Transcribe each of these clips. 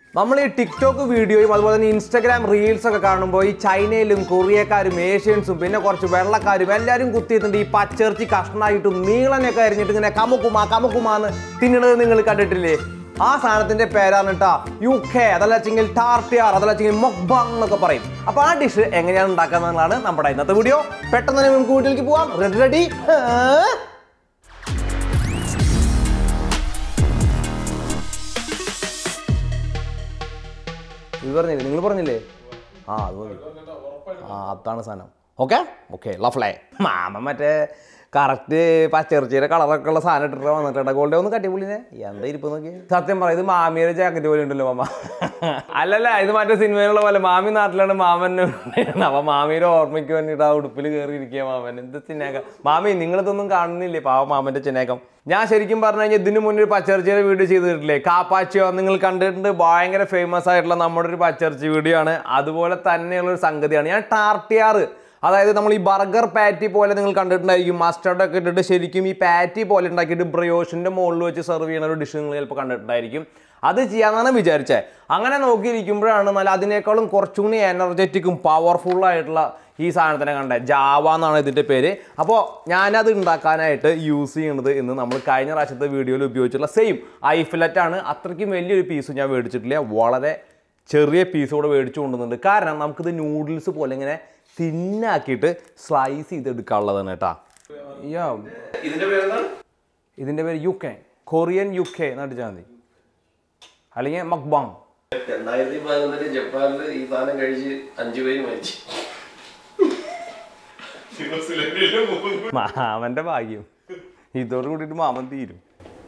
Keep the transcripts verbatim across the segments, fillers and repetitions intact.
നമ്മൾ ഈ ടിക്ടോക്ക് വീഡിയോയും അതുപോലെ തന്നെ ഇൻസ്റ്റാഗ്രാം റീൽസ് ഒക്കെ കാണുമ്പോൾ ഈ ചൈനയിലും കൊറിയക്കാരും ഏഷ്യൻസും പിന്നെ കുറച്ച് വെള്ളക്കാരും എല്ലാവരും കുത്തിയിട്ടുണ്ട് ഈ പച്ചിറച്ചി കഷ്ണമായിട്ടും നീളനൊക്കെ അരിഞ്ഞിട്ട് ഇങ്ങനെ കമുക്കുമാ കമുക്കുമാന്ന് തിന്നണത് നിങ്ങൾ കണ്ടിട്ടില്ലേ? ആ സാധനത്തിന്റെ പേരാണ് കേട്ടോ യു കെ, അതല്ല വെച്ചെങ്കിൽ ടാർട്ടിയാർ, അതല്ല വെച്ചെങ്കിൽ മൊക്ബാങ് എന്നൊക്കെ പറയും. അപ്പോൾ ആ ഡിഷ് എങ്ങനെയാണ് ഉണ്ടാക്കാന്നുള്ളതാണ് നമ്മുടെ ഇന്നത്തെ വീഡിയോ. പെട്ടെന്ന് തന്നെ നമുക്ക് വീട്ടിലേക്ക് പോവാം. റെഡി റെഡി ഇത് പറഞ്ഞില്ലേ, നിങ്ങൾ പറഞ്ഞില്ലേ? ആ അത് മതി. ആ അതാണ് സാധനം. ഓക്കെ ഓക്കെ ലഫ്ലേ. മാമ മറ്റേ കറക്റ്റ് പച്ചിറച്ചിയുടെ കളറൊക്കെ ഉള്ള സാധനം ഇട്ടിട്ട് വന്നിട്ടുണ്ട്. ഗോൾഡേ ഒന്ന് കട്ടിപ്പുള്ളിനെ എന്താ ഇരിപ്പ് നോക്കി. സത്യം പറയാം, ഇത് മാമിയുടെ ജാക്കറ്റ് പോലെ ഉണ്ടല്ലോ മാമ. അല്ലല്ല, ഇത് മറ്റേ സിനിമയിലുള്ള പോലെ മാമി നാട്ടിലാണ് മാമൻ. അപ്പൊ മാമിയുടെ ഓർമ്മയ്ക്ക് വേണ്ടിയിട്ട് ആ ഉടുപ്പിൽ കയറി ഇരിക്കുക മാമൻ. എന്ത് ചിന്നേക്കം മാമി, നിങ്ങളിതൊന്നും കാണുന്നില്ലേ പാവ മാമന്റെ ചിന്നേക്കം. ഞാൻ ശരിക്കും പറഞ്ഞു കഴിഞ്ഞാൽ ഇതിന് മുന്നേ ഒരു പച്ചിറച്ചിയുടെ വീഡിയോ ചെയ്തിട്ടില്ലേ, കാപ്പാച്ചിയോ, നിങ്ങൾ കണ്ടിട്ടുണ്ട്. ഭയങ്കര ഫേമസ് ആയിട്ടുള്ള നമ്മുടെ ഒരു പച്ചിറച്ചി വീഡിയോ ആണ്. അതുപോലെ തന്നെയുള്ളൊരു സംഗതിയാണ് ഞാൻ ടാർട്ടിയാർ. അതായത് നമ്മൾ ഈ ബർഗർ പാറ്റി പോലെ നിങ്ങൾ കണ്ടിട്ടുണ്ടായിരിക്കും, മസ്റ്റർഡൊക്കെ ഇട്ടിട്ട് ശരിക്കും ഈ പാറ്റി പോലെ ഉണ്ടാക്കിയിട്ട് ബ്രയോഷിൻ്റെ മുകളിൽ വെച്ച് സെർവ് ചെയ്യുന്ന ഒരു ഡിഷ് നിങ്ങൾ ചിലപ്പോൾ കണ്ടിട്ടുണ്ടായിരിക്കും. അത് ചെയ്യാമെന്നാണ് വിചാരിച്ചത്. അങ്ങനെ നോക്കിയിരിക്കുമ്പോഴാണ് നല്ല അതിനേക്കാളും കുറച്ചുകൂടി എനർജറ്റിക്കും പവർഫുള്ളായിട്ടുള്ള ഈ സാധനത്തിനെ കണ്ടത്. ജാവ എന്നാണ് ഇതിൻ്റെ പേര്. അപ്പോൾ ഞാനത് ഉണ്ടാക്കാനായിട്ട് യൂസ് ചെയ്യുന്നത് ഇന്ന് നമ്മൾ കഴിഞ്ഞ പ്രാവശ്യത്തെ വീഡിയോയിൽ ഉപയോഗിച്ചിട്ടുള്ള സെയിം ഐഫിലറ്റാണ്. അത്രയ്ക്കും വലിയൊരു പീസ് ഞാൻ മേടിച്ചിട്ടില്ല, വളരെ ചെറിയ പീസ് കൂടെ മേടിച്ചു കൊണ്ടുവന്നുണ്ട്. കാരണം നമുക്കിത് നൂഡിൽസ് പോലെ ഇങ്ങനെ തിന്നാക്കിയിട്ട് സ്ലൈസ് ചെയ്തെടുക്കാനുള്ളതാണ് കേട്ടാ. ഇതിൻ്റെ പേര് യു കെ, കൊറിയൻ യു കെ എന്ന് അടിച്ചാൽ മതി, അല്ലെങ്കിൽ മക്ബാങ്. രണ്ടായിരത്തി പതിനൊന്നില് ജപ്പാനിൽ ഈ സാധനം കഴിച്ച് അഞ്ചു പേര് മരിച്ചു. മാമന്റെ ഭാഗ്യം, ഇതോട് കൂടിയിട്ട് മാമൻ തീരും.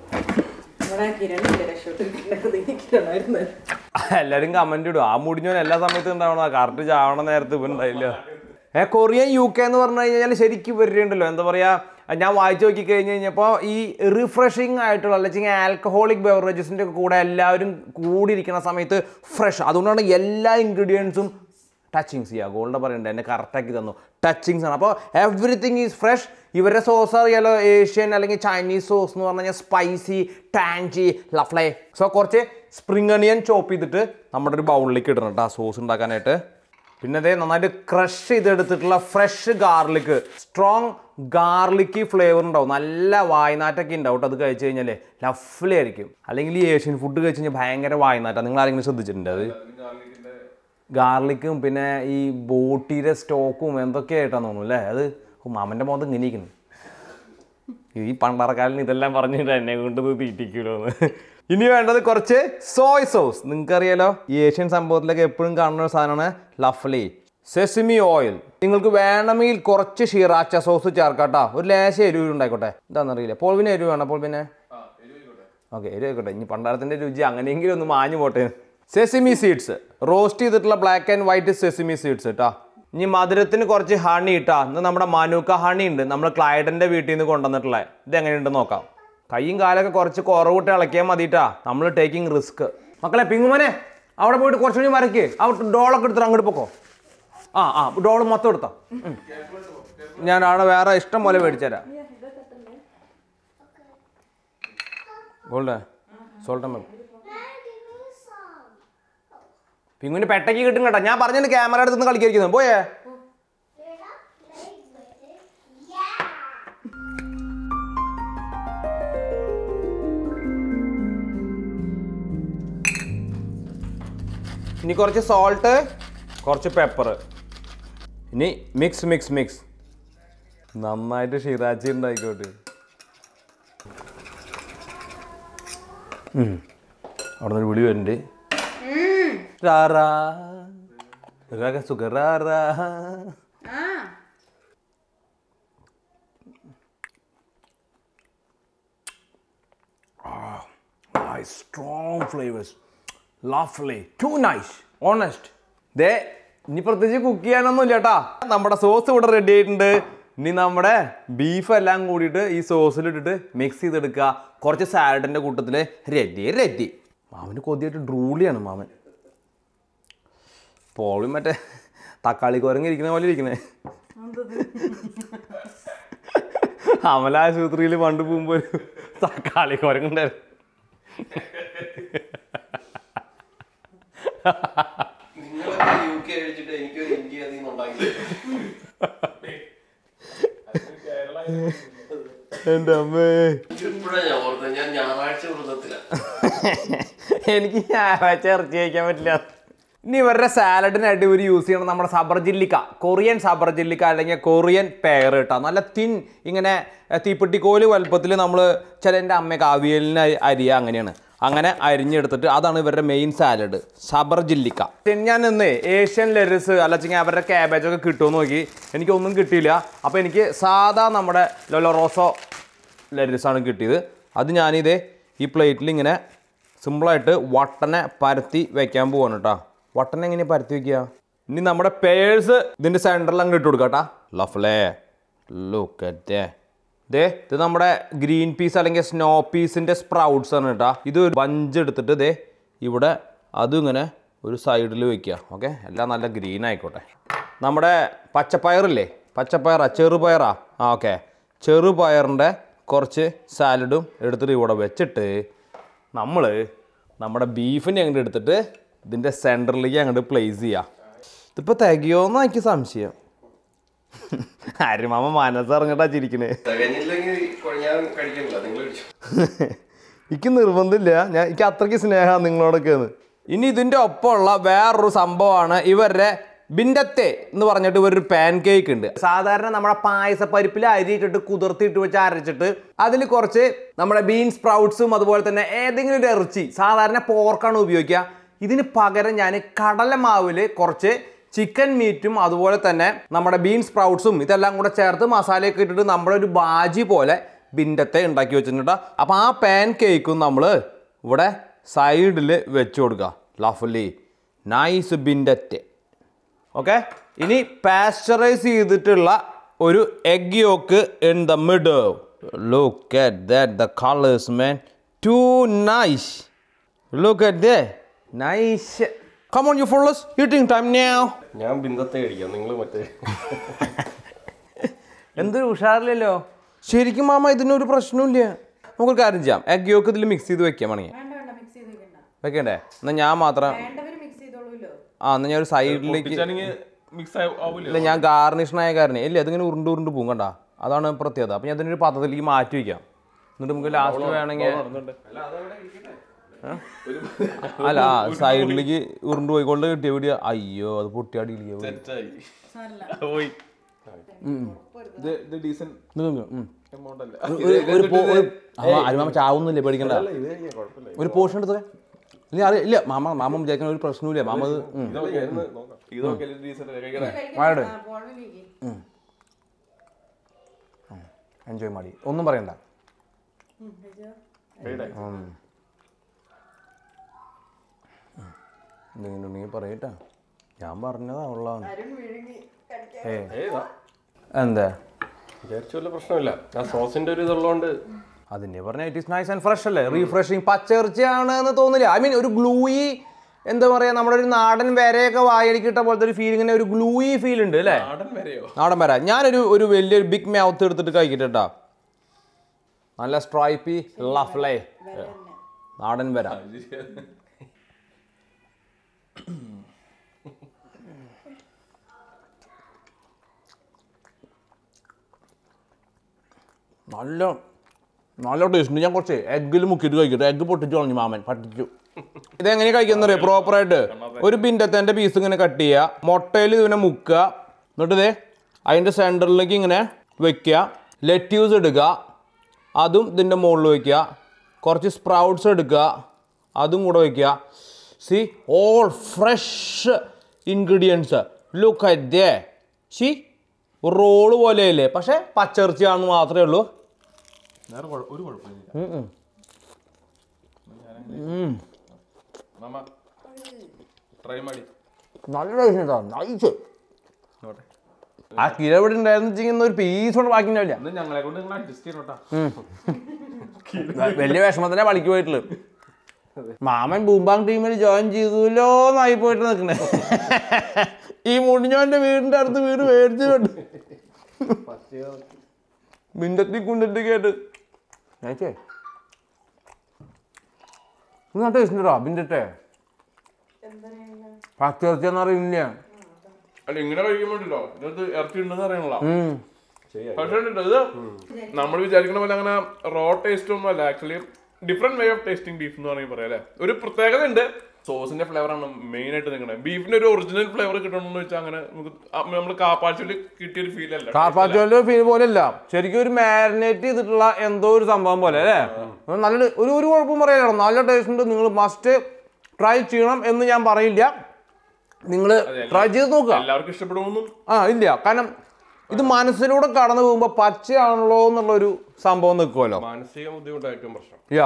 എല്ലാരും കമന്റ് ഇടും, ആ മുടിഞ്ഞോൻ എല്ലാ സമയത്തും ഉണ്ടാവണം, കറക്റ്റ് ചാവണ നേരത്തെ ഇവ ഉണ്ടായില്ല. ഏ കൊറിയൻ യു കെ എന്ന് പറഞ്ഞു കഴിഞ്ഞാൽ ശരിക്കും വരുന്നുണ്ടല്ലോ, എന്താ പറയാ, ഞാൻ വായിച്ചു നോക്കി കഴിഞ്ഞ് കഴിഞ്ഞപ്പോൾ ഈ റിഫ്രഷിങ് ആയിട്ടുള്ള അല്ലെങ്കിൽ ആൽക്കഹോളിക് ബെവറേജസിൻ്റെ കൂടെ എല്ലാവരും കൂടിയിരിക്കുന്ന സമയത്ത് ഫ്രഷ്, അതുകൊണ്ടാണ് എല്ലാ ഇൻഗ്രീഡിയൻസും ടച്ചിങ്സ് ചെയ്യുക. ഗോൾഡ് പറയുന്നുണ്ട്, എന്നെ കറക്റ്റാക്കി തന്നു, ടച്ചിങ്സ് ആണ്. അപ്പോൾ എവറിത്തിങ് ഈസ് ഫ്രഷ്. ഇവരുടെ സോസ് അറിയാലോ, ഏഷ്യൻ അല്ലെങ്കിൽ ചൈനീസ് സോസ് എന്ന് പറഞ്ഞു കഴിഞ്ഞാൽ സ്പൈസി, ടാൻജി, ലഫ്ലേ. സോ കുറച്ച് സ്പ്രിംഗ് അണിയൻ ചോപ്പ് ചെയ്തിട്ട് നമ്മുടെ ഒരു ബൗളിലേക്ക് ഇടണം കേട്ടോ സോസ് ഉണ്ടാക്കാനായിട്ട്. പിന്നെ അതേ നന്നായിട്ട് ക്രഷ് ചെയ്തെടുത്തിട്ടുള്ള fresh garlic, strong garlic flavour ഉണ്ടാവും, നല്ല വായ്നാറ്റൊക്കെ ഉണ്ടാവും. അത് കഴിച്ച് കഴിഞ്ഞാൽ ലഫ്ലി ആയിരിക്കും. അല്ലെങ്കിൽ ഈ ഏഷ്യൻ ഫുഡ് കഴിച്ച് കഴിഞ്ഞാൽ ഭയങ്കര വായ്നാറ്റം. നിങ്ങൾ ആരെങ്കിലും ശ്രദ്ധിച്ചിട്ടുണ്ട് അത്? ഗാർലിക്കും പിന്നെ ഈ ബോട്ടിയുടെ സ്റ്റോക്കും എന്തൊക്കെയായിട്ടാന്ന് തോന്നുന്നു അല്ലേ. അത് മാമൻ്റെ മുഖത്ത് ഇങ്ങനെ ഇരിക്കുന്നു. ഈ പണ്ടറക്കാലിന് ഇതെല്ലാം പറഞ്ഞിട്ട് എന്നെ കൊണ്ട് തീറ്റിക്കൂലോന്ന്. ഇനി വേണ്ടത് കുറച്ച് സോയ് സോസ്. നിങ്ങൾക്കറിയാലോ ഈ ഏഷ്യൻ സംഭവത്തിലൊക്കെ എപ്പോഴും കാണുന്ന ഒരു സാധനമാണ് ലഫ്ലി. Sesame oil. നിങ്ങൾക്ക് വേണമെങ്കിൽ കുറച്ച് ഷിറാച്ച സോസ് ചേർക്കാട്ടോ, ഒരു ലേശം എരിവ് ഉണ്ടായിക്കോട്ടെ. എന്താണെന്നറിയില്ല, പോൾവിന് എരിവ് വേണം. അപ്പോൾ പിന്നെ ഓക്കെ എരിവ് ആയിക്കോട്ടെ. ഇനി പണ്ടാരത്തിൻ്റെ രുചി അങ്ങനെയെങ്കിലും ഒന്ന് മാഞ്ഞു പോട്ടെ. സെസിമി സീഡ്സ്, റോസ്റ്റ് ചെയ്തിട്ടുള്ള black and white sesame seeds കേട്ടോ. ഇനി മധുരത്തിന് കുറച്ച് ഹണി ഇട്ടാ. ഇന്ന് നമ്മുടെ മനുക്ക ഹണി ഉണ്ട്, നമ്മൾ ക്ലൈഡൻ്റെ വീട്ടിൽ നിന്ന് കൊണ്ടുവന്നിട്ടുള്ള. ഇത് എങ്ങനെയുണ്ടെന്ന് നോക്കാം. കൈയും കാലൊക്കെ കുറച്ച് കുറവിട്ട് ഇളക്കിയാൽ മതിട്ടാ, നമ്മൾ ടേക്കിംഗ് റിസ്ക്. മക്കളെ പിങ്ങുമോനെ അവിടെ പോയിട്ട് കുറച്ചുകൂടി വരയ്ക്ക്. അവിടെ ഡോളൊക്കെ എടുത്തിട്ട് അങ്ങോട്ട് പോക്കോ. ആ ആ ഡോള് മൊത്തം എടുത്തോ. ഞാൻ അവിടെ വേറെ ഇഷ്ടം പോലെ മേടിച്ചുതരാം. ഗോൾഡ് സോൾട്ട് പിങ്ങുവിന് പെട്ടയ്ക്ക് കിട്ടും കേട്ടോ. ഞാൻ പറഞ്ഞിട്ട് ക്യാമറ എടുത്ത് കളിക്കാതിരിക്കുന്നു. പോയേ ഇനി കുറച്ച് സോൾട്ട്, കുറച്ച് പെപ്പർ. ഇനി മിക്സ് മിക്സ് മിക്സ് നന്നായിട്ട് ഷിറാച്ചി ഉണ്ടായിക്കോട്ടെ. അവിടെ നിന്ന് വിളി വരുന്നുണ്ട്. റാറാ സുഖറാറാ. Strong flavours, lovely, too nice, honest. ദേ ഇനി പ്രത്യേകിച്ച് കുക്ക് ചെയ്യാനൊന്നും ഇല്ല കേട്ടാ. നമ്മുടെ സോസ് ഇവിടെ റെഡി ആയിട്ടുണ്ട്. ഇനി നമ്മുടെ ബീഫ് എല്ലാം കൂടിയിട്ട് ഈ സോസിലിട്ടിട്ട് മിക്സ് ചെയ്തെടുക്കുക. കുറച്ച് സാലഡിൻ്റെ കൂട്ടത്തിൽ റെഡി റെഡി. മാമന് കൊതിയായിട്ട് ഡ്രൂളിയാണ് മാമൻ. പോളും മറ്റേ തക്കാളി കുരങ്ങ് ഇരിക്കുന്ന പോലെ ഇരിക്കണേ. അമലാശുപത്രിയിൽ പണ്ട് പോകുമ്പോൾ ഒരു തക്കാളി കുരങ്ങുണ്ടായിരുന്നു. നിങ്ങളൊക്കെ യു കെ കഴിച്ചിട്ട് എനിക്കൊരു ഇന്ത്യ അതിൽ നിന്നുണ്ടാക്കി. എന്റെ അമ്മേ ഇപ്പോഴാണ് ഞാൻ ഓർത്തത് ഞാൻ ഞായറാഴ്ച വൃത്തത്തിലാണ്. എനിക്ക് ഞായറാഴ്ച ഇറച്ചി കഴിക്കാൻ പറ്റില്ല. ഇനി ഇവരുടെ സാലഡിനായിട്ട് ഇവർ യൂസ് ചെയ്യണം നമ്മുടെ സബർ ജില്ലിക്ക, കൊറിയൻ സബർ ജില്ലിക്ക അല്ലെങ്കിൽ കൊറിയൻ പെയർ കേട്ടോ. നല്ല തിൻ ഇങ്ങനെ തീപ്പെട്ടിക്കോല് വലുപ്പത്തിൽ നമ്മൾ ചില എൻ്റെ അമ്മയൊക്കെ അവിയലിന് അരിയ അങ്ങനെയാണ്, അങ്ങനെ അരിഞ്ഞെടുത്തിട്ട് അതാണ് ഇവരുടെ മെയിൻ സാലഡ് സബർ ജില്ലിക്ക. ഞാൻ ഇന്ന് ഏഷ്യൻ ലെറിസ് അല്ലെങ്കിൽ അവരുടെ ക്യാബേജൊക്കെ കിട്ടുമെന്ന് നോക്കി, എനിക്കൊന്നും കിട്ടിയില്ല. അപ്പോൾ എനിക്ക് സാധാ നമ്മുടെ ലൊലറോസോ ലെറിസാണ് കിട്ടിയത്. അത് ഞാനിതേ ഈ പ്ലേറ്റിൽ ഇങ്ങനെ സിമ്പിളായിട്ട് വട്ടനെ പരത്തി വയ്ക്കാൻ പോവാണ് കേട്ടോ. വട്ടനെ എങ്ങനെയാണ് പരത്തി വയ്ക്കുക? ഇനി നമ്മുടെ പേഴ്സ് ഇതിൻ്റെ സെൻറ്ററിൽ അങ്ങ് ഇട്ട് കൊടുക്കാം കേട്ടോ. ലഫ്ലേ ലുക്ക് അറ്റ് ദേ, ഇത് നമ്മുടെ ഗ്രീൻ പീസ് അല്ലെങ്കിൽ സ്നോ പീസിൻ്റെ സ്പ്രൗട്ട്സ് ആണ് കേട്ടോ. ഇത് ഒരു ബഞ്ച് എടുത്തിട്ട് ദേ ഇവിടെ അതും ഇങ്ങനെ ഒരു സൈഡിൽ വയ്ക്കുക. ഓക്കെ, എല്ലാം നല്ല ഗ്രീൻ ആയിക്കോട്ടെ. നമ്മുടെ പച്ചപ്പയറില്ലേ, പച്ചപ്പയറാ ചെറുപയറാ ആ ഓക്കെ, ചെറുപയറിൻ്റെ കുറച്ച് സാലഡും എടുത്തിട്ട് ഇവിടെ വെച്ചിട്ട് നമ്മൾ നമ്മുടെ ബീഫിനെ അങ്ങോട്ട് എടുത്തിട്ട് ഇതിൻ്റെ സെൻറ്ററിലേക്ക് അങ്ങോട്ട് പ്ലേസ് ചെയ്യുക. ഇതിപ്പോൾ തികയോന്ന് എനിക്ക് സംശയം. ആരുമാമ മനസ്സിറങ്ങട്ടാ ചിരിക്കണേ. എനിക്ക് നിർബന്ധമില്ല, ഞാൻ എനിക്ക് അത്രയ്ക്ക് സ്നേഹമാണ് നിങ്ങളോടൊക്കെ. ഇനി ഇതിൻ്റെ ഒപ്പമുള്ള വേറൊരു സംഭവമാണ് ഇവരുടെ ബിൻഡത്തെ എന്ന് പറഞ്ഞിട്ട് ഇവരൊരു പാൻ കേക്ക് ഉണ്ട്. സാധാരണ നമ്മുടെ പായസപ്പരിപ്പിൽ അരിയിട്ടിട്ട് കുതിർത്തിയിട്ട് വെച്ച് അരച്ചിട്ട് അതിൽ കുറച്ച് നമ്മുടെ ബീൻ സ്പ്രൗട്ട്സും അതുപോലെ തന്നെ ഏതെങ്കിലും ഒരു ഇറച്ചി, സാധാരണ പോർക്കാണ് ഉപയോഗിക്കുക. ഇതിന് പകരം ഞാൻ കടലമാവിൽ കുറച്ച് ചിക്കൻ മീറ്റും അതുപോലെ തന്നെ നമ്മുടെ ബീൻ സ്പ്രൗട്ട്സും ഇതെല്ലാം കൂടെ ചേർത്ത് മസാലയൊക്കെ ഇട്ടിട്ട് നമ്മളൊരു ബാജി പോലെ ബിൻഡത്തെ ഉണ്ടാക്കി വെച്ചിട്ടുണ്ട്. അപ്പോൾ ആ പാൻ കേക്കും നമ്മൾ ഇവിടെ സൈഡിൽ വെച്ച് കൊടുക്കുക. ലഫ്ലി നൈസ് ബിൻഡത്തെ. ഓക്കെ, ഇനി പാസ്ചറൈസ് ചെയ്തിട്ടുള്ള ഒരു egg yolk in the middle. Look at that, the colours man, too nice. Look at that, nice. Come on you fellas, eating time now. ഞാൻ ബിന്ദത്തെ കഴിക്കാം, നിങ്ങൾ മറ്റേ എന്തൊരു ഉഷാറില്ലല്ലോ. ശരിക്കും മാമ ഇതിനൊരു പ്രശ്നമില്ല. നമുക്കൊരു കാര്യം ചെയ്യാം, എഗ് യോക്ക് ഇതിൽ മിക്സ് ചെയ്ത് വെക്കാം. വേണമെങ്കിൽ വെക്കണ്ടേ? എന്നാൽ ഞാൻ മാത്രം ആ എന്നാൽ ഞാൻ ഒരു സൈഡിലേക്ക് ഇല്ല, ഞാൻ ഗാർണിഷനായ കാരണം ഇല്ല, അതിങ്ങനെ ഉരുണ്ട് ഉരുണ്ട് പോകും കണ്ട, അതാണ് പ്രത്യേകത. അപ്പം ഞാൻ അതിനൊരു പാത്രത്തിലേക്ക് മാറ്റി വയ്ക്കാം. എന്നിട്ട് നമുക്ക് ലാസ്റ്റ് വേണമെങ്കിൽ അല്ല സൈഡിലേക്ക് ഉരുണ്ട് പോയിക്കൊണ്ട് കിട്ടിയ വീഡിയോ. അയ്യോ അത് പൊട്ടിയാടിയില്ല. അരുമാമ ചാവുന്നില്ലേ, പേടിക്കണ്ട. ഒരു പോർഷൻ എടുത്തേ. ഇല്ല അറിയ ഇല്ല മാമ, മാമ വിചാരിക്കുന്ന ഒരു പ്രശ്നമില്ല. മാമ എൻജോയ് മാടി, ഒന്നും പറയണ്ട. എന്തെങ്കിലും ഉണ്ടെങ്കിൽ പറയട്ടാ, ഞാൻ പറഞ്ഞതാ ഉള്ളതാണ്. എന്താ പ്രശ്നമില്ല, സോസിന്റെ ഒരു ഇതുള്ളതുകൊണ്ട് അതിനെ പറഞ്ഞാൽ it is nice and fresh അല്ലേ, റീഫ്രഷിങ്. പച്ചയിറച്ചിയാണ് എന്ന് തോന്നില്ല. ഐ മീൻ ഒരു ഗ്ലൂയി, എന്താ പറയുക, നമ്മുടെ ഒരു നാടൻ വരയൊക്കെ വായലിക്ക് കിട്ട പോലത്തെ ഒരു ഫീലിങ്ങിന് ഒരു ഗ്ലൂയി ഫീൽ ഉണ്ട് അല്ലേ. നാടൻ വര ഞാനൊരു ഒരു വലിയൊരു ബിഗ് മൗത്ത് എടുത്തിട്ട് കഴിക്കട്ടെ. നല്ല സ്ട്രൈപ്പി ലഫ്ലേ നാടൻ വര. നല്ല നല്ല ടേസ്റ്റ് ഉണ്ട്. ഞാൻ കുറച്ച് എഗ്ഗിൽ മുക്കിയിട്ട് കഴിക്കട്ടെ. എഗ്ഗ് പൊട്ടിച്ചു കളഞ്ഞു മാമൻ, പട്ടിച്ചു. ഇതെങ്ങനെ കഴിക്കുന്ന അറിയാം പ്രോപ്പറായിട്ട്? ഒരു ബിൻഡത്തേൻ്റെ പീസ് ഇങ്ങനെ കട്ട് ചെയ്യുക, മുട്ടയിൽ ഇതിനെ മുക്കുക, എന്നിട്ട് ഇതേ അതിൻ്റെ സെൻറ്ററിലേക്ക് ഇങ്ങനെ വെക്കുക, ലെറ്റ്യൂസ് എടുക്കുക, അതും ഇതിൻ്റെ മുകളിൽ വയ്ക്കുക, കുറച്ച് സ്പ്രൗട്ട്സ് എടുക്കുക, അതും കൂടെ വയ്ക്കുക. See all fresh ingredients. Look at ദേ. സി റോള് പോലെയല്ലേ, പക്ഷേ പച്ചിറച്ചിയാണെന്ന് മാത്രമേ ഉള്ളൂ. ഒരു കുഴപ്പമില്ല. നല്ല ടേസ്റ്റ് നൈസ്. ആ കിലോ ഇവിടെ ഉണ്ടായിരുന്നു ഒരു പീസ് കൊണ്ട് ബാക്കി ഉണ്ടാവില്ല. ഞങ്ങളെ കൊണ്ട് നിങ്ങൾ അഡ്ജസ്റ്റ് ചെയ്യണോട്ടാ. വലിയ വിഷമത്തിനെ പളിക്ക് പോയിട്ടുള്ളു. മാമൻ ബൂംബാങ് ടീമിൽ ജോയിൻ ചെയ്തല്ലോ എന്നായി പോയിട്ട് നിൽക്കണേ. ഈ മുടിഞ്ഞോന്റെ വീടിന്റെ അടുത്ത് വീട് മേടിച്ചിട്ടുണ്ട്. മിണ്ടത്തി കുണ്ടത്തി കേട്ട് ടേസ്റ്റ് ഉണ്ടോ ബിൻഡത്തെ? പച്ചിറച്ചി എന്ന് പറയുന്നില്ല. അല്ല ഇങ്ങനെ കഴിക്കുമ്പോണ്ടല്ലോ ഇതിനകത്ത് ഇറച്ചി ഉണ്ടെന്ന് അറിയണല്ലോ. പക്ഷേ ഇത് നമ്മൾ വിചാരിക്കണ പോലെ അങ്ങനെ റോ ടേസ്റ്റ് ഒന്നും അല്ല. Actually different way of tasting beef എന്ന് വേണമെങ്കിൽ പറയാം അല്ലേ. ഒരു പ്രത്യേകത ഉണ്ട്. സോസിന്റെ ഫ്ലേവർ ആണ് മെയിൻ ആയിട്ട് നിൽക്കുന്നത്. ബീഫിന്റെ ഒരു ഒറിജിനൽ ഫ്ലേവർ കിട്ടണമെന്ന് വെച്ചാൽ അങ്ങനെ നമുക്ക് നമ്മൾ കാപ്പാച്ചോല് കിട്ടിയൊരു ഫീൽ അല്ല. കാപ്പാച്ചോലിന്റെ ഫീൽ പോലെ അല്ല, ശരിക്കും ഒരു മാരിനേറ്റ് ചെയ്തിട്ടുള്ള എന്തോ ഒരു സംഭവം പോലെ അല്ലേ. നല്ല ഒരു ഒരു കുഴപ്പം പറയാനാണ്, നല്ല ടേസ്റ്റ് ഉണ്ട്. നിങ്ങൾ മസ്റ്റ് ട്രൈ ചെയ്യണം എന്ന് ഞാൻ പറയില്ല. നിങ്ങൾ ട്രൈ ചെയ്ത് നോക്കുക. എല്ലാവർക്കും ഇഷ്ടപ്പെടുമൊന്നും ആ ഇല്ല, കാരണം ഇത് മനസ്സിലൂടെ കടന്നു പോകുമ്പോ പച്ചയാണല്ലോ എന്നുള്ളൊരു സംഭവം നിൽക്കുമല്ലോ. മാനസിക ബുദ്ധിമുട്ടായിരിക്കും പ്രശ്നം. യാ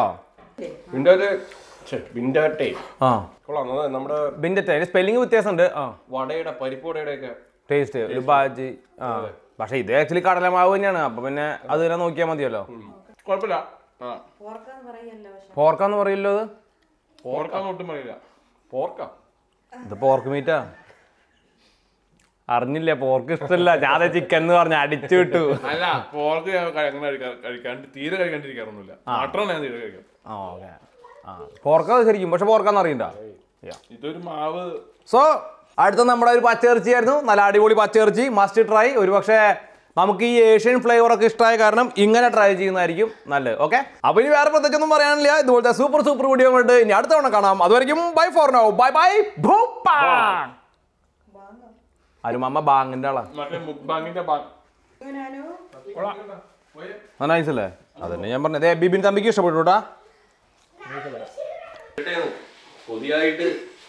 നമ്മുടെ സ്പെല്ലിംഗ് വ്യത്യാസമുണ്ട്. വടയുടെ പരിപ്പ് വടയുടെ ഒക്കെ ടേസ്റ്റ് ഒരു ബാജി. ആ പക്ഷെ ഇത് ആക്ച്വലി കടലമാവ് തന്നെയാണ്. അപ്പൊ പിന്നെ അത് തന്നെ നോക്കിയാൽ മതിയല്ലോ. കുഴപ്പമില്ല. പോർക്കാന്ന് പറയില്ലോ. അത് പോർക്കാന്ന് ഒട്ടും പറയില്ല. പോർക്കാ ഇത് പോർക്ക് മീറ്റാ. അറിഞ്ഞില്ല, പോർക്ക് ഇഷ്ടമല്ല. ഞാൻ ചിക്കൻ എന്ന് പറഞ്ഞ അടിച്ചു വിട്ടു. അല്ല പോർക്ക് അങ്ങനെ കഴിക്കാണ്ട് തീരെ കഴിക്കാണ്ടിരിക്കാറൊന്നുമില്ല. മട്ടൺ ഞാൻ തീരെ കഴിക്കാം. ആ ഓക്കെ. ആ പോർക്ക ശരിക്കും, പക്ഷെ പോർക്കാന്ന് അറിയണ്ട. ഇതൊരു മാവ്. സോ അടുത്ത നമ്മുടെ ഒരു പച്ചയിറച്ചിയായിരുന്നു. നല്ല അടിപൊളി പച്ചയിറച്ചി, മസ്റ്റ് ട്രൈ. ഒരു പക്ഷേ നമുക്ക് ഈ ഏഷ്യൻ ഫ്ലേവർ ഒക്കെ ഇഷ്ടമായ കാരണം ഇങ്ങനെ ട്രൈ ചെയ്യുന്നതായിരിക്കും നല്ലത്. ഓക്കെ, അപ്പൊ ഇനി വേറെ പ്രത്യേകിച്ചൊന്നും പറയാനില്ല. ഇതുപോലത്തെ സൂപ്പർ സൂപ്പർ വീഡിയോ കൊണ്ട് ഇനി അടുത്ത തവണ കാണാം. അതുവരെയും bye for now. Bye bye. അരുമമ്മ ബാങ്ങിന്റെ ആളാ. നൈസ് അല്ലേ? അതന്നെ ഞാൻ പറഞ്ഞത്. ബിബിൻ തമ്പിക്ക് ഇഷ്ടപ്പെട്ടുട്ടാ. പുതിയായിട്ട്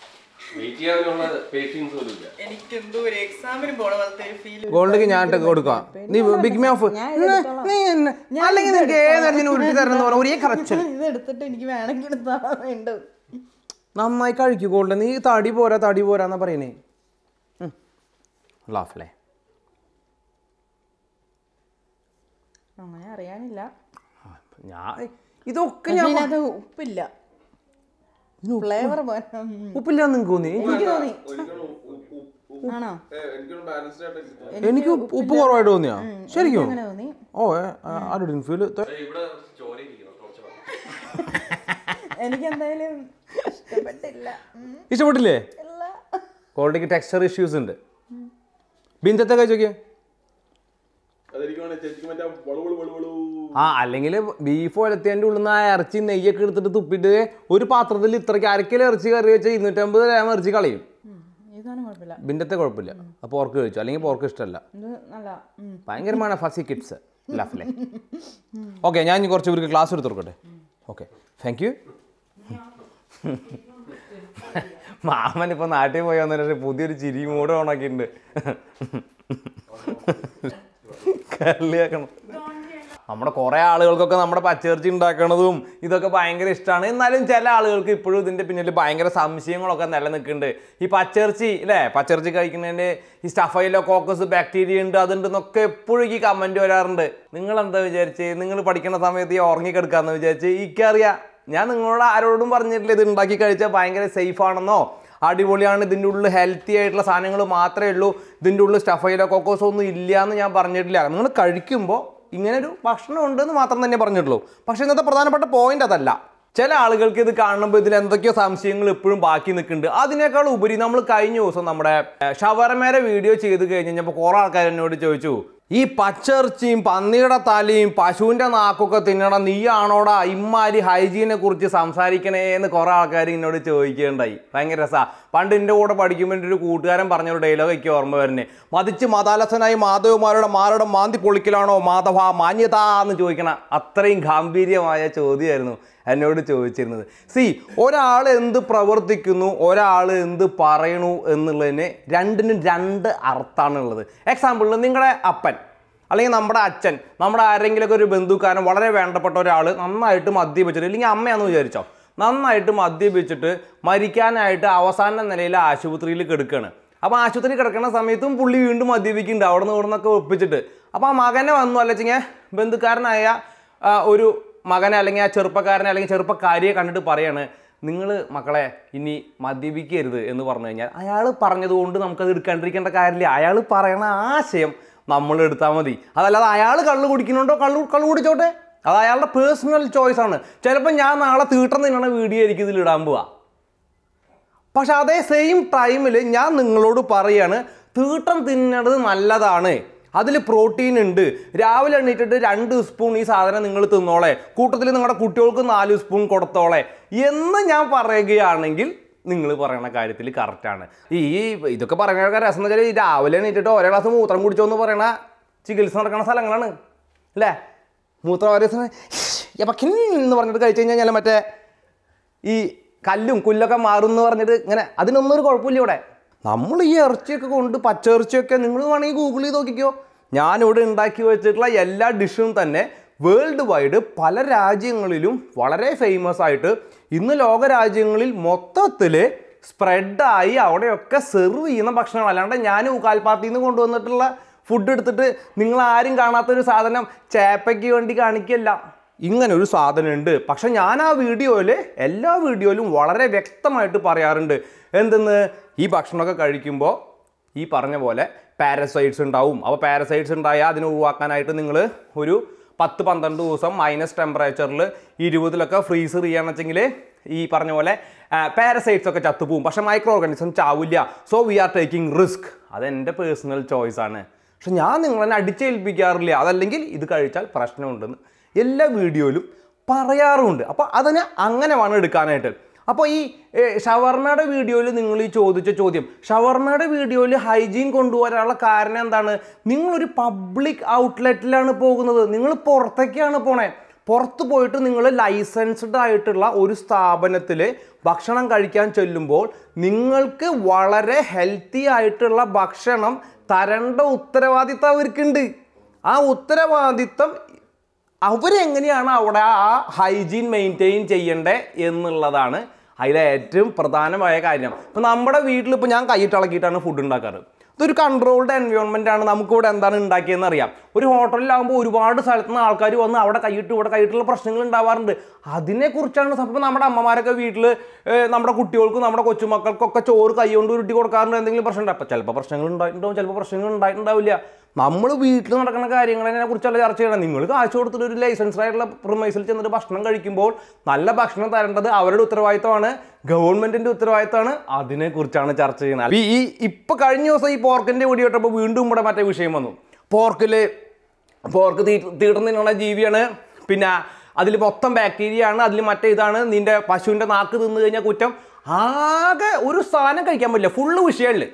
ഗോൾഡിക്ക് ഞാൻ കൊടുക്കാം. നീ ബിഗ് മേ ഓഫ് അല്ലെങ്കിൽ നിനക്ക് ഏതെങ്കിലും ഉരുട്ടി തരണം എന്ന് ഒരേ കറക്ഷൻ. നന്നായി കഴിക്കൂ ഗോൾഡ്. നീ തടി പോരാ തടി പോരാന്നാ പറയണേ. ലാഫല്ലേ അങ്ങനെ അറിയാനില്ല. ഞാൻ ഇതൊക്കെ ഞാൻ ഉപ്പില്ല. ഫ്ലേവർ ഉപ്പില്ല നിങ്ങൾക്ക് തോന്നി? ആണോ? എനിക്ക് ഉപ്പ് കുറവായിട്ട് തോന്നിയാ ശരിക്കും? Oh feel. എനിക്ക് എന്തായാലും ഇഷ്ടപ്പെട്ടില്ല. ഇഷ്ടപ്പെട്ടില്ലേ? ക്വാളിറ്റിക്ക് ടെക്സ്ചർ ഇഷ്യൂസ് ഉണ്ട്. ബിന്ദത്തെ കഴിച്ചോക്കിയേ. ആ അല്ലെങ്കിൽ ബീഫ് ഒലത്തേൻ്റെ ഉള്ളിൽ നിന്ന് ആ ഇറച്ചി നെയ്യൊക്കെ എടുത്തിട്ട് തുപ്പിട്ട് ഒരു പാത്രത്തിൽ ഇത്രയ്ക്ക് അരക്കില ഇറച്ചി കറി വെച്ചാൽ ഇരുന്നൂറ്റമ്പത് ഗ്രാം ഇറച്ചി കളയും. ബിന്ദത്തെ കുഴപ്പമില്ല. അപ്പോൾ പോർക്ക് കഴിച്ചു, അല്ലെങ്കിൽ പോർക്ക് ഇഷ്ടമല്ല. ഭയങ്കരമാണ് ഫസി കിഡ്സ് ലഫ്ലെ. ഓക്കെ, ഞാൻ ഇനി കുറച്ച് പേർക്ക് ക്ലാസ് എടുത്ത് കൊടുക്കട്ടെ. Okay, thank you. മാമൻ ഇപ്പൊ നാട്ടിൽ പോയി വന്നിട്ട് പുതിയൊരു ചിരി മൂട് ഓണാക്കിയിട്ടുണ്ട്. കളിയാക്കണം. നമ്മുടെ കുറേ ആളുകൾക്കൊക്കെ നമ്മുടെ പച്ചയിറച്ചി ഉണ്ടാക്കണതും ഇതൊക്കെ ഭയങ്കര ഇഷ്ടമാണ്. എന്നാലും ചില ആളുകൾക്ക് ഇപ്പോഴും ഇതിൻ്റെ പിന്നിൽ ഭയങ്കര സംശയങ്ങളൊക്കെ നിലനിൽക്കുന്നുണ്ട്. ഈ പച്ചയിറച്ചി അല്ലേ, പച്ചയിറച്ചി കഴിക്കുന്നതിൻ്റെ ഈ സ്റ്റഫൈലോ കോക്കസ് ബാക്ടീരിയ ഉണ്ട് അതുണ്ടെന്നൊക്കെ എപ്പോഴും ഈ കമൻറ്റ് വരാറുണ്ട്. നിങ്ങളെന്താ വിചാരിച്ച്? നിങ്ങൾ പഠിക്കുന്ന സമയത്ത് ഈ ഉറങ്ങിക്കെടുക്കാമെന്ന് വിചാരിച്ച്? എനിക്കറിയാം, ഞാൻ നിങ്ങളോട് ആരോടും പറഞ്ഞിട്ടില്ല ഇത് ഉണ്ടാക്കി കഴിച്ചാൽ ഭയങ്കര സേഫ് ആണെന്നോ അടിപൊളിയാണ്, ഇതിൻ്റെ ഉള്ളിൽ ഹെൽത്തി ആയിട്ടുള്ള സാധനങ്ങൾ മാത്രമേ ഉള്ളൂ, ഇതിൻ്റെ ഉള്ളിൽ സ്റ്റഫൈലോ കോക്കോസോ ഒന്നും ഇല്ല എന്ന് ഞാൻ പറഞ്ഞിട്ടില്ല. നിങ്ങൾ കഴിക്കുമ്പോൾ ഇങ്ങനൊരു ഭക്ഷണം ഉണ്ടെന്ന് മാത്രം തന്നെ പറഞ്ഞിട്ടുള്ളൂ. പക്ഷേ ഇന്നത്തെ പ്രധാനപ്പെട്ട പോയിന്റ് അതല്ല. ചില ആളുകൾക്ക് ഇത് കാണുമ്പോൾ ഇതിൽ എന്തൊക്കെയോ സംശയങ്ങൾ എപ്പോഴും ബാക്കി നിൽക്കുന്നുണ്ട്. അതിനേക്കാൾ ഉപരി നമ്മൾ കഴിഞ്ഞ ദിവസം നമ്മുടെ ഷവർമയുടെ വീഡിയോ ചെയ്ത് കഴിഞ്ഞ് കഴിഞ്ഞപ്പോൾ കുറേ ആൾക്കാർ എന്നോട് ചോദിച്ചു, ഈ പച്ചയിറച്ചിയും പന്നിയുടെ തലയും പശുവിൻ്റെ നാക്കൊക്കെ തിന്നണം, നീയാണോടാ ഇമ്മാരി ഹൈജീനെ കുറിച്ച് സംസാരിക്കണേ എന്ന് കുറേ ആൾക്കാർ എന്നോട് ചോദിക്കുകയുണ്ടായി. ഭയങ്കര രസമാണ്. പണ്ട് എൻ്റെ കൂടെ പഠിക്കുമ്പോൾ എൻ്റെ ഒരു കൂട്ടുകാരൻ പറഞ്ഞൊരു ഡയലോഗ് എനിക്ക് ഓർമ്മ വരുന്നത്, മതിച്ച് മതാലസനായി മാധവമാരുടെ മാരുടെ മാന്തി പൊളിക്കലാണോ മാധവ മാന്യത എന്ന് ചോദിക്കണ അത്രയും ഗാംഭീര്യമായ ചോദ്യമായിരുന്നു എന്നോട് ചോദിച്ചിരുന്നത്. സി, ഒരാൾ എന്ത് പ്രവർത്തിക്കുന്നു, ഒരാൾ എന്ത് പറയണു എന്നുള്ളതിന് രണ്ടിനും രണ്ട് അർത്ഥമാണുള്ളത്. എക്സാമ്പിളിൽ നിങ്ങളുടെ അപ്പൻ അല്ലെങ്കിൽ നമ്മുടെ അച്ഛൻ, നമ്മുടെ ആരെങ്കിലുമൊക്കെ ഒരു ബന്ധുക്കാരൻ, വളരെ വേണ്ടപ്പെട്ട ഒരാൾ നന്നായിട്ട് മദ്യപിച്ചിട്ട്, അല്ലെങ്കിൽ അമ്മയാണെന്ന് വിചാരിച്ചോ, നന്നായിട്ട് മദ്യപിച്ചിട്ട് മരിക്കാനായിട്ട് അവസാന നിലയിൽ ആശുപത്രിയിൽ കിടക്കുകയാണ്. അപ്പോൾ ആശുപത്രിയിൽ കിടക്കുന്ന സമയത്തും പുള്ളി വീണ്ടും മദ്യപിക്കുന്നുണ്ട് അവിടെ നിന്ന് ഇവിടെ നിന്നൊക്കെ ഒപ്പിച്ചിട്ട്. അപ്പോൾ ആ മകനെ വന്നു അല്ലെങ്കിൽ ബന്ധുക്കാരനായ ഒരു മകനെ അല്ലെങ്കിൽ ആ ചെറുപ്പക്കാരനെ അല്ലെങ്കിൽ ചെറുപ്പക്കാരിയെ കണ്ടിട്ട് പറയാണ്, നിങ്ങൾ മക്കളെ ഇനി മദ്യപിക്കരുത് എന്ന് പറഞ്ഞു കഴിഞ്ഞാൽ അയാൾ പറഞ്ഞതുകൊണ്ട് നമുക്കത് എടുക്കാണ്ടിരിക്കേണ്ട കാര്യമില്ല. അയാൾ പറയണ ആശയം നമ്മൾ എടുത്താൽ മതി. അതല്ലാതെ അയാൾ കള്ളു കുടിക്കുന്നുണ്ടോ കള്ളു കള്ളു കുടിച്ചോട്ടെ, അത് അയാളുടെ പേഴ്സണൽ ചോയ്സാണ്. ചിലപ്പോൾ ഞാൻ നാളെ തീട്ടം തിന്നണ വീഡിയോ ആയിരിക്കും ഇതിലിടാൻ പോവാ. പക്ഷെ അതേ സെയിം ടൈമിൽ ഞാൻ നിങ്ങളോട് പറയാണ് തീട്ടം തിന്നണത് നല്ലതാണ്, അതിൽ പ്രോട്ടീൻ ഉണ്ട്. രാവിലെ എണീറ്റിട്ട് രണ്ട് സ്പൂൺ ഈ സാധനം നിങ്ങൾ തിന്നോളെ, കൂട്ടത്തിൽ നിങ്ങളുടെ കുട്ടികൾക്ക് നാല് സ്പൂൺ കൊടുത്തോളെ എന്ന് ഞാൻ പറയുകയാണെങ്കിൽ നിങ്ങൾ പറയുന്ന കാര്യത്തിൽ കറക്റ്റാണ്. ഈ ഇതൊക്കെ പറയുന്ന രസം എന്ന് വെച്ചാൽ ഈ രാവിലെ എണീറ്റിട്ട് ഒരേ ഗ്ലാസ് മൂത്രം കുടിച്ചോ എന്ന് പറയണ ചികിത്സ നടക്കുന്ന സ്ഥലങ്ങളാണ് അല്ലേ. മൂത്രം ഒരേ സമയം എന്ന് പറഞ്ഞിട്ട് കഴിച്ചു കഴിഞ്ഞാൽ മറ്റേ ഈ കല്ലും കുല്ലൊക്കെ മാറും എന്ന് പറഞ്ഞിട്ട് ഇങ്ങനെ അതിനൊന്നും ഒരു കുഴപ്പമില്ല. ഇവിടെ നമ്മൾ ഈ ഇറച്ചിയൊക്കെ കൊണ്ട് പച്ചിറച്ചിയൊക്കെ നിങ്ങൾ വേണമെങ്കിൽ ഗൂഗിൾ ചെയ്ത് നോക്കിക്കോ. ഞാനിവിടെ ഉണ്ടാക്കി വെച്ചിട്ടുള്ള എല്ലാ ഡിഷും തന്നെ വേൾഡ് വൈഡ് പല രാജ്യങ്ങളിലും വളരെ ഫേമസ് ആയിട്ട് ഇന്ന് ലോക രാജ്യങ്ങളിൽ മൊത്തത്തിൽ സ്പ്രെഡായി അവിടെയൊക്കെ സെർവ് ചെയ്യുന്ന ഭക്ഷണമാണ്. അല്ലാണ്ട് ഞാൻ കാൽപ്പാത്തിയിൽ നിന്ന് കൊണ്ടുവന്നിട്ടുള്ള ഫുഡ് എടുത്തിട്ട് നിങ്ങൾ ആരും കാണാത്തൊരു സാധനം ചേപ്പയ്ക്ക് വേണ്ടി കാണിക്കല്ല. ഇങ്ങനെ ഒരു സാധനം ഉണ്ട്. പക്ഷെ ഞാൻ ആ വീഡിയോയിൽ എല്ലാ വീഡിയോയിലും വളരെ വ്യക്തമായിട്ട് പറയാറുണ്ട് എന്തെന്ന്, ഈ ഭക്ഷണമൊക്കെ കഴിക്കുമ്പോൾ ഈ പറഞ്ഞ പോലെ പാരസൈറ്റ്സ് ഉണ്ടാവും. അപ്പോൾ പാരസൈറ്റ്സ് ഉണ്ടായാൽ അതിനെ ഒഴിവാക്കാനായിട്ട് നിങ്ങൾ ഒരു പത്ത് പന്ത്രണ്ട് ദിവസം മൈനസ് ടെമ്പറേച്ചറിൽ ഇരുപതിലൊക്കെ ഫ്രീസർ ചെയ്യുകയാണെന്ന് വെച്ചെങ്കിൽ ഈ പറഞ്ഞ പോലെ പാരസൈറ്റ്സ് ഒക്കെ ചത്തുപോകും. പക്ഷെ മൈക്രോ ഓർഗാനിസം ചാവില്ല. So we are taking risk. അതെൻ്റെ പേഴ്സണൽ ചോയ്സാണ്. പക്ഷെ ഞാൻ നിങ്ങളെന്നെ അടിച്ചേൽപ്പിക്കാറില്ല. അതല്ലെങ്കിൽ ഇത് കഴിച്ചാൽ പ്രശ്നമുണ്ടെന്ന് എല്ലാ വീഡിയോയിലും പറയാറുമുണ്ട്. അപ്പോൾ അതിനെ അങ്ങനെ വേണം എടുക്കാനായിട്ട്. അപ്പോൾ ഈ ഷവർമയുടെ വീഡിയോയിൽ നിങ്ങൾ ഈ ചോദിച്ച ചോദ്യം, ഷവർമയുടെ വീഡിയോയിൽ ഹൈജീൻ കൊണ്ടുവരാനുള്ള കാരണം എന്താണ്? നിങ്ങളൊരു പബ്ലിക് ഔട്ട്ലെറ്റിലാണ് പോകുന്നത്, നിങ്ങൾ പുറത്തേക്കാണ് പോണേ. പുറത്ത് പോയിട്ട് നിങ്ങൾ ലൈസൻസ്ഡ് ആയിട്ടുള്ള ഒരു സ്ഥാപനത്തിൽ ഭക്ഷണം കഴിക്കാൻ ചെല്ലുമ്പോൾ നിങ്ങൾക്ക് വളരെ ഹെൽത്തി ആയിട്ടുള്ള ഭക്ഷണം തരേണ്ട ഉത്തരവാദിത്തം അവർക്കുണ്ട്. ആ ഉത്തരവാദിത്തം അവരെങ്ങനെയാണ് അവിടെ ആ ഹൈജീൻ മെയിൻറ്റെയിൻ ചെയ്യേണ്ടത് എന്നുള്ളതാണ് അതിലെ ഏറ്റവും പ്രധാനമായ കാര്യം. ഇപ്പോൾ നമ്മുടെ വീട്ടിൽ ഇപ്പോൾ ഞാൻ കൈയിട്ടിളക്കിയിട്ടാണ് ഫുഡ് ഉണ്ടാക്കാറ്. ഇതൊരു കൺട്രോൾഡ് എൻവയോൺമെൻ്റ് ആണ്. നമുക്കിവിടെ എന്താണ് ഉണ്ടാക്കിയതെന്ന് അറിയാം. ഒരു ഹോട്ടലിലാകുമ്പോൾ ഒരുപാട് സ്ഥലത്ത് നിന്ന് ആൾക്കാർ വന്ന് അവിടെ കൈയിട്ട് ഇവിടെ കൈയിട്ടുള്ള പ്രശ്നങ്ങൾ ഉണ്ടാവാറുണ്ട്. അതിനെക്കുറിച്ചാണ് സംഭവം. നമ്മുടെ അമ്മമാരൊക്കെ വീട്ടിൽ നമ്മുടെ കുട്ടികൾക്കും നമ്മുടെ കൊച്ചുമക്കൾക്കൊക്കെ ചോറ് കൈ കൊണ്ട് ഉരുട്ടി കൊടുക്കാറുണ്ട്. എന്തെങ്കിലും പ്രശ്നം ഉണ്ടാവും. അപ്പോൾ ചിലപ്പോൾ പ്രശ്നങ്ങൾ ഉണ്ടായിട്ടുണ്ടാവും, ചിലപ്പോൾ പ്രശ്നങ്ങൾ ഉണ്ടായിട്ടുണ്ടാവില്ല. നമ്മൾ വീട്ടിൽ നടക്കുന്ന കാര്യങ്ങളതിനെ കുറിച്ചുള്ള ചർച്ച ചെയ്യണം. നിങ്ങൾ കാശ് കൊടുത്തിട്ട് ഒരു ലൈസൻസ്ഡ് ആയിട്ടുള്ള പ്രിമൈസിൽ ചെന്നിട്ട് ഭക്ഷണം കഴിക്കുമ്പോൾ നല്ല ഭക്ഷണം തരേണ്ടത് അവരുടെ ഉത്തരവാദിത്തമാണ്, ഗവൺമെൻറ്റിൻ്റെ ഉത്തരവാദിത്തമാണ്. അതിനെക്കുറിച്ചാണ് ചർച്ച ചെയ്യുന്നത്. ഈ ഇപ്പോൾ കഴിഞ്ഞ ദിവസം ഈ പോർക്കിൻ്റെ വീഡിയോ ഇട്ടപ്പോൾ വീണ്ടും ഇവിടെ മറ്റേ വിഷയം വന്നു. പോർക്കിൽ പോർക്ക് തീ തീട്ടുന്നതിനുള്ള ജീവിയാണ്, പിന്നെ അതിൽ മൊത്തം ബാക്ടീരിയ ആണ്, അതിൽ മറ്റേ ഇതാണ്, നിൻ്റെ പശുവിൻ്റെ നാക്ക് തിന്നു കഴിഞ്ഞാൽ കുറ്റം. ആകെ ഒരു സാധനം കഴിക്കാൻ പറ്റില്ല, ഫുള്ള് വിഷയമുണ്ട്.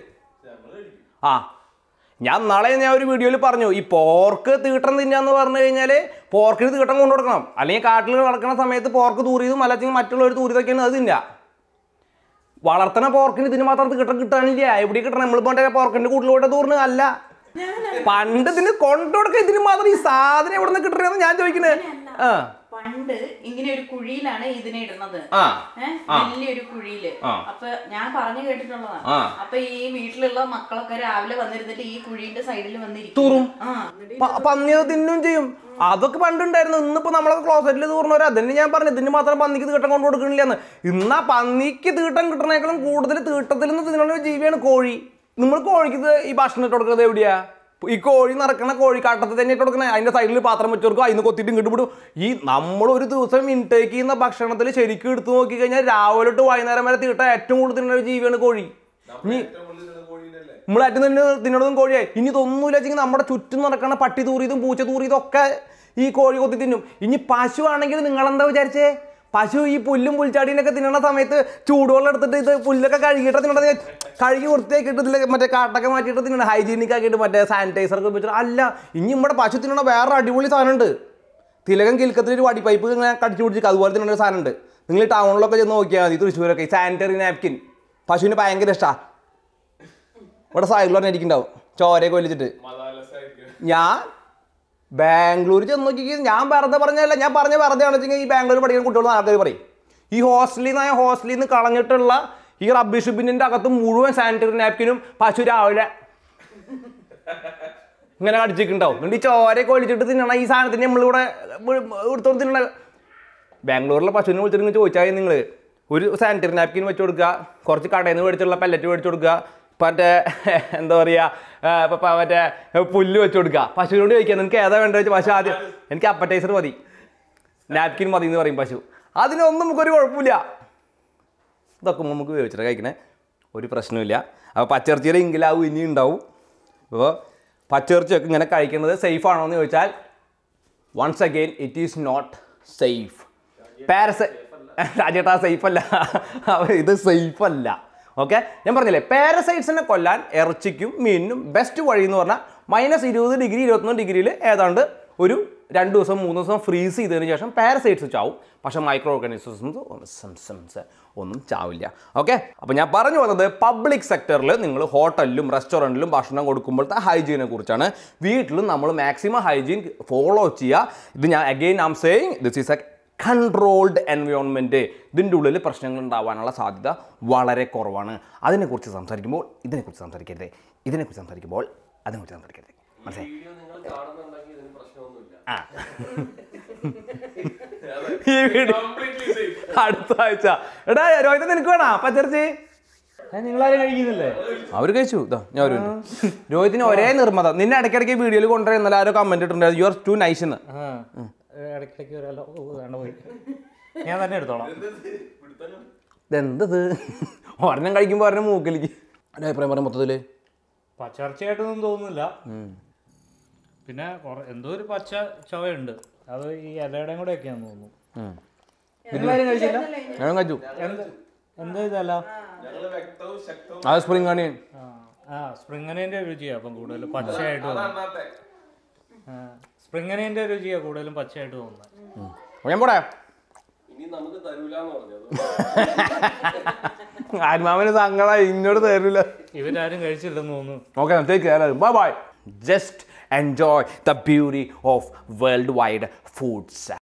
ആ ഞാൻ നാളെ ഞാൻ ഒരു വീഡിയോയിൽ പറഞ്ഞു, ഈ പോർക്ക് തീട്ടം തിന്നാന്ന് പറഞ്ഞു കഴിഞ്ഞാൽ പോർക്കിന് തീട്ടം കൊണ്ടു കൊടുക്കണം. അല്ലെങ്കിൽ കാട്ടിൽ നടക്കുന്ന സമയത്ത് പോർക്ക് തൂറിയതും അല്ലെങ്കിൽ മറ്റുള്ളവർ തൂറിയതൊക്കെയാണ് അത് തിന്നുക. വളർത്തണ പോർക്കിന് ഇതിന് മാത്രം തീട്ടം കിട്ടാനില്ല. എവിടെ കിട്ടണം? നമ്മൾ പോകേണ്ട പോർക്കിൻ്റെ കൂട്ടിലോട്ട് തൂർന്ന് അല്ല, പണ്ട് ഇതിന് കൊണ്ടു കൊടുക്കുക. ഇതിന് മാത്രം ഈ സാധനം എവിടെ നിന്ന് കിട്ടണെന്ന് ഞാൻ ചോദിക്കുന്നത്. ആ പണ്ട് ഇങ്ങനെ ഒരു കുഴിയിലാണ് ഇതിനെ ഇടുന്നത്, വലിയൊരു കുഴിയില്. അപ്പൊ ഞാൻ പറഞ്ഞു കേട്ടിട്ടുള്ളതാണ്. അപ്പൊ ഈ വീട്ടിലുള്ള മക്കളൊക്കെ രാവിലെ വന്നിരുന്നിട്ട് ഈ കുഴിന്റെ സൈഡിൽ വന്നിരിക്കും, പന്നിയത് തിന്നും ചെയ്യും. അതൊക്കെ പണ്ടുണ്ടായിരുന്നു. ഇന്നിപ്പോ നമ്മളൊക്കെ ക്ലോസറ്റിൽ തൂർന്നവരാ. അതിന് ഞാൻ പറഞ്ഞു ഇതിന് മാത്രം പന്നിക്ക് തീട്ടം കൊണ്ടു കൊടുക്കണില്ലെന്ന്. ഇന്നാ പന്നിക്ക് തീട്ടം കിട്ടണേക്കാളും കൂടുതൽ തീട്ടത്തിൽ നിന്ന് തിന്നുള്ള ഒരു ജീവിയാണ് കോഴി. നമ്മൾ കോഴിക്ക് ഈ ഭക്ഷണം ഇട്ട് കൊടുക്കുന്നത് എവിടെയാ? ഈ കോഴി നടക്കണ കോഴിക്കാട്ടത്തിൽ തന്നെ ഇട്ട് കൊടുക്കണേ. അതിൻ്റെ സൈഡിൽ പാത്രം വെച്ച് കൊടുക്കും, അതിന് കൊത്തിയിട്ട് ഇങ്ങോട്ട് വിടും. ഈ നമ്മൾ ഒരു ദിവസം ഇൻടേക്ക് ചെയ്യുന്ന ഭക്ഷണത്തിൽ ശരിക്കും എടുത്തു നോക്കി കഴിഞ്ഞാൽ രാവിലെ തൊട്ട് വൈകുന്നേരം വരെ തീട്ട ഏറ്റവും കൂടുതൽ തിന്നുന്ന ഒരു ജീവിയാണ് കോഴി. ഇനി നമ്മൾ ഏറ്റവും തന്നെ തിന്നണതും കോഴിയായി. ഇനി ഇതൊന്നുമില്ല വെച്ചെങ്കിൽ നമ്മുടെ ചുറ്റും നടക്കണ പട്ടി തൂറിയതും പൂച്ച തൂറിയതും ഒക്കെ ഈ കോഴി കൊത്തി തിന്നും. ഇനി പശു ആണെങ്കിൽ നിങ്ങളെന്താ വിചാരിച്ചേ? പശു ഈ പുല്ലും പുൽച്ചാടീനൊക്കെ തിന്നണ സമയത്ത് ചൂടുവെള്ളം എടുത്തിട്ട് ഇത് പുല്ലൊക്കെ കഴുകിയിട്ട് തിന്നണത്, കഴുകി വൃത്തിയാക്കിയിട്ട് ഇതിൽ മറ്റേ കാട്ടൊക്കെ മാറ്റിയിട്ട് തിന്നണം, ഹൈജീനിക് ആക്കിയിട്ട് മറ്റേ സാനിറ്റൈസറൊക്കെ വെച്ചിട്ട്. അല്ല, ഇനി നമ്മുടെ പശു തിന്നണ വേറെ അടിപൊളി സാധനമുണ്ട്. തിലകം കിൽക്കത്തിലൊരു വടി പൈപ്പ് ഇങ്ങനെ കടിച്ചു പിടിച്ച് അതുപോലെ തിന്നൊരു സാധനമുണ്ട്. നിങ്ങൾ ടൗണിലൊക്കെ ചെന്ന് നോക്കിയാൽ മതി, തൃശ്ശൂരൊക്കെ. സാനിറ്ററി നാപ്കിൻ പശുവിന് ഭയങ്കര ഇഷ്ടമാണ്. ഇവിടെ സൈഡിൽ പറഞ്ഞ ഇരിക്കുന്നുണ്ടാവും ചോരയൊക്കെ വലിച്ചിട്ട്. ഞാൻ ബാംഗ്ലൂർ ചെന്ന് നോക്കി, ഞാൻ വെറുതെ പറഞ്ഞല്ല, ഞാൻ പറഞ്ഞ വെറുതെ ആണെന്ന് വെച്ചെങ്കിൽ ഈ ബാംഗ്ലൂർ പഠിക്കുന്ന കുട്ടികൾ ആൾക്കാർ പറയും ഈ ഹോസ്റ്റലിൽ നിന്നായ ഹോസ്റ്റലിൽ നിന്ന് കളഞ്ഞിട്ടുള്ള ഈ റബ്ബിഷ് ബിന്നിൻ്റെ അകത്ത് മുഴുവൻ സാനിറ്ററി നാപ്കിനും പശു രാവിലെ ഇങ്ങനെ കടിച്ചിട്ടുണ്ടാവും. എന്നിട്ട് ഈ ചോരയൊക്കെ വലിച്ചിട്ട് തിന്നണം ഈ സാധനത്തിന് നമ്മളിവിടെ എടുത്തോണ്ട് തിന്നണ. ബാംഗ്ലൂരിലെ പശുവിനെ വിളിച്ചിട്ട് ചോദിച്ചാൽ നിങ്ങൾ ഒരു സാനിറ്ററി നാപ്കിൻ വെച്ച് കൊടുക്കുക, കുറച്ച് കടയിൽ നിന്ന് മേടിച്ചുള്ള പെല്ലറ്റ് മേടിച്ച് കൊടുക്കുക, മറ്റേ എന്താ പറയുക മറ്റേ പുല്ല് വെച്ച് കൊടുക്കുക. പശുവിനോട് ചോദിക്കുക നിനക്ക് ഏതാ വേണ്ടത് വെച്ചാൽ പശു ആദ്യം എനിക്ക് അപ്പറ്റൈസർ മതി, നാപ്കിൻ മതി എന്ന് പറയും പശു. അതിനൊന്നും നമുക്കൊരു കുഴപ്പമില്ല. ഇതൊക്കെ നമുക്ക് ഉപയോഗിച്ചിട്ട് കഴിക്കണേ. ഒരു പ്രശ്നമില്ല. അപ്പോൾ പച്ചിറച്ചിയുടെ ഇങ്കിലാവും ഇനി ഉണ്ടാവും. അപ്പോൾ പച്ചിറച്ചിയൊക്കെ ഇങ്ങനെ കഴിക്കുന്നത് സേഫ് ആണോ എന്ന് ചോദിച്ചാൽ once again it is not safe. പാരസൈ രാജേട്ടാ സേഫ് അല്ല, ഇത് സേഫ് അല്ല. ഓക്കെ, ഞാൻ പറഞ്ഞില്ലേ പാരസൈറ്റ്സിനെ കൊല്ലാൻ ഇറച്ചിക്കും മീനിനും ബെസ്റ്റ് വഴി എന്ന് പറഞ്ഞാൽ മൈനസ് ഇരുപത് ഡിഗ്രി ഇരുപത്തൊന്ന് ഡിഗ്രിയിൽ ഏതാണ്ട് ഒരു രണ്ട് ദിവസം മൂന്ന് ദിവസം ഫ്രീസ് ചെയ്തതിന് ശേഷം പാരസൈറ്റ്സ് ചാവും. പക്ഷേ മൈക്രോ ഓർഗാനിസംസ് ഒന്നും ചാവില്ല. ഓക്കെ, അപ്പോൾ ഞാൻ പറഞ്ഞു വന്നത് പബ്ലിക് സെക്ടറിൽ നിങ്ങൾ ഹോട്ടലിലും റെസ്റ്റോറൻറ്റിലും ഭക്ഷണം കൊടുക്കുമ്പോഴത്തെ ഹൈജീനെ കുറിച്ചാണ്. വീട്ടിലും നമ്മൾ മാക്സിമം ഹൈജീൻ ഫോളോ ചെയ്യുക. ഇത് ഞാൻ again I am saying this is a controlled environment. ഇതിൻ്റെ ഉള്ളിൽ പ്രശ്നങ്ങൾ ഉണ്ടാവാനുള്ള സാധ്യത വളരെ കുറവാണ്. അതിനെക്കുറിച്ച് സംസാരിക്കുമ്പോൾ ഇതിനെക്കുറിച്ച് സംസാരിക്കരുത്, ഇതിനെക്കുറിച്ച് സംസാരിക്കുമ്പോൾ അതിനെക്കുറിച്ച് സംസാരിക്കരുത്. മനസ്സിലായി? ആ ഈ വീഡിയോ അടുത്ത ആഴ്ച. എടാ രോഹിത് നിനക്ക് വേണോ പച്ചർച്ചി? നിങ്ങളാരും കഴിക്കുന്നില്ലേ? അവർ കഴിച്ചു. ഇതാ ഞാൻ ഒരു രോഹിത്തിന് ഒരേ നിർമ്മതം. നിന്നെ ഇടയ്ക്കിടയ്ക്ക് വീഡിയോയിൽ കൊണ്ടുവരുന്നില്ല, ആരോ കമന്റ് ഇട്ടിട്ടുണ്ട് യു ആർ ടു നൈസ് എന്ന്. ഇടയ്ക്കിടയ്ക്ക് വേണ്ട പോയി ഞാൻ തന്നെ എടുത്തോളാം. ഇതെന്തത് ഒരെണ്ണം കഴിക്കുമ്പോൾ ഒരെണ്ണം മൂക്കിലേക്ക്. എൻ്റെ അഭിപ്രായം പറയാൻ മൊത്തത്തില് പച്ചർച്ചയായിട്ടൊന്നും തോന്നുന്നില്ല. പിന്നെ എന്തോ ഒരു പച്ച ചുവയുണ്ട്, അത് ഈ ഇലയുടെയും കൂടെ ഒക്കെയാന്ന് തോന്നുന്നു. ഞാൻ കഴിച്ചു. എന്താ ഇതല്ല? അത് സ്പ്രിംഗ് അണിയൻ. ആ സ്പ്രിംഗ് അണിയൻ്റെ രുചിയാണ് അപ്പം കൂടുതലും പച്ചയായിട്ട് തോന്നുന്നത്. സ്പ്രിംഗ് അണിയൻ്റെ രുചിയാണ് കൂടുതലും പച്ചയായിട്ട് തോന്നുന്നത്. ഞാൻ പോടാ. ആത്മാവിന് സങ്കടം, ഇങ്ങോട്ട് തരൂല. ഇവരാരും കഴിച്ചില്ലെന്ന് തോന്നുന്നു. Okay, take care. Bye bye. Just enjoy the beauty of worldwide foods.